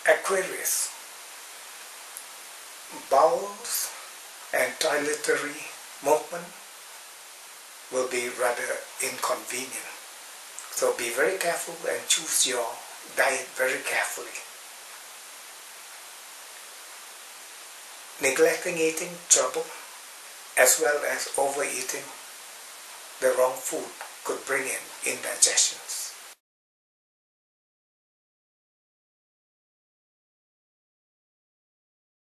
Aquarius, bowels and toiletry movement will be rather inconvenient. So be very careful and choose your diet very carefully. Neglecting eating trouble as well as overeating the wrong food could bring in indigestions.